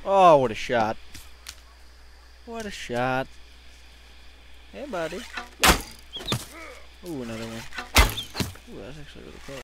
Oh, what a shot. What a shot. Hey, buddy. Ooh, another one. Ooh, that's actually really close.